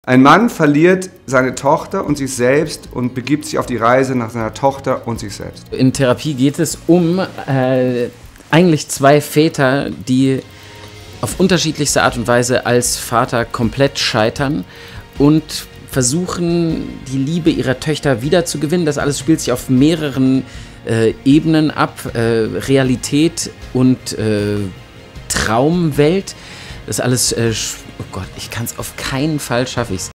Ein Mann verliert seine Tochter und sich selbst und begibt sich auf die Reise nach seiner Tochter und sich selbst. In Therapie geht es um eigentlich zwei Väter, die auf unterschiedlichste Art und Weise als Vater komplett scheitern und versuchen, die Liebe ihrer Töchter wiederzugewinnen. Das alles spielt sich auf mehreren Ebenen ab. Realität und Traumwelt. Das alles, oh Gott, ich kann es auf keinen Fall, schaffe ich es.